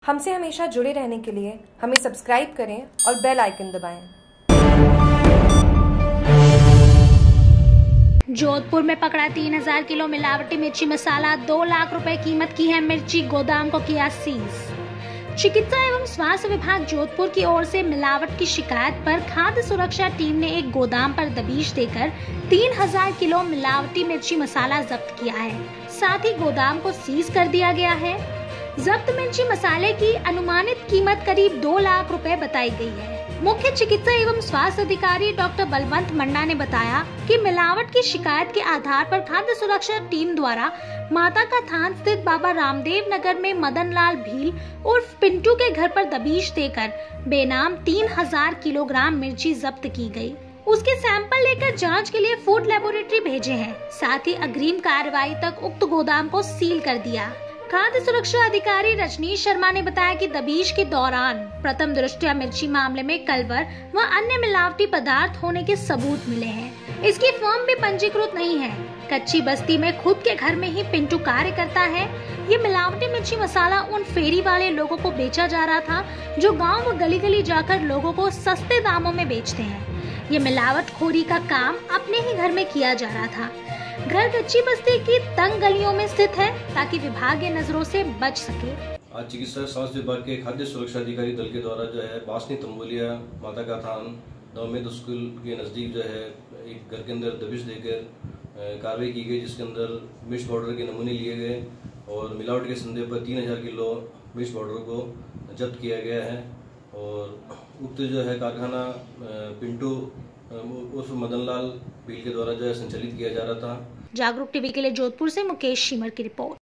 हमसे हमेशा जुड़े रहने के लिए हमें सब्सक्राइब करें और बेल आइकन दबाएं। जोधपुर में पकड़ा 3000 किलो मिलावटी मिर्ची मसाला। 2 लाख रुपए कीमत की है मिर्ची, गोदाम को किया सीज। चिकित्सा एवं स्वास्थ्य विभाग जोधपुर की ओर से मिलावट की शिकायत पर खाद्य सुरक्षा टीम ने एक गोदाम पर दबिश देकर 3000 किलो मिलावटी मिर्ची मसाला जब्त किया है। साथ ही गोदाम को सीज कर दिया गया है। जब्त मिर्ची मसाले की अनुमानित कीमत करीब 2 लाख रुपए बताई गई है। मुख्य चिकित्सा एवं स्वास्थ्य अधिकारी डॉक्टर बलवंत मंडा ने बताया कि मिलावट की शिकायत के आधार पर खाद्य सुरक्षा टीम द्वारा माता का थान स्थित बाबा रामदेव नगर में मदन लाल भील उर्फ पिंटू के घर पर दबिश देकर बेनाम 3000 किलोग्राम मिर्ची जब्त की गई। उसके सैंपल लेकर जांच के लिए फूड लेबोरेटरी भेजे हैं। साथ ही अग्रिम कार्रवाई तक उक्त गोदाम को सील कर दिया। खाद्य सुरक्षा अधिकारी रजनीश शर्मा ने बताया कि दबिश के दौरान प्रथम दृष्टया मिर्ची मामले में कलवर व अन्य मिलावटी पदार्थ होने के सबूत मिले हैं। इसकी फर्म भी पंजीकृत नहीं है। कच्ची बस्ती में खुद के घर में ही पिंटू कार्य करता है। ये मिलावटी मिर्ची मसाला उन फेरी वाले लोगों को बेचा जा रहा था जो गाँव व गली गली जाकर लोगों को सस्ते दामों में बेचते हैं। ये मिलावटखोरी का काम अपने ही घर में किया जा रहा था। घर कच्ची बस्ती की तंग गलियों में स्थित है ताकि विभागीय नजरों से बच सके। आज चिकित्सा स्वास्थ्य विभाग के खाद्य सुरक्षा अधिकारी दल के द्वारा जो है बासनी तंबोलिया माता का थान नवमेद स्कूल के नज़दीक जो है एक घर के अंदर दबिश देकर कार्रवाई की गई, जिसके अंदर मिर्च पाउडर के नमूने लिए गए और मिलावट के संदेह पर 3000 किलो मिर्च पाउडर को जब्त किया गया है। और उक्त जो है कारखाना पिंटू उर्फ मदन लाल भील के द्वारा जो है संचालित किया जा रहा था। जागरूक टीवी के लिए जोधपुर से मुकेश शीमर की रिपोर्ट।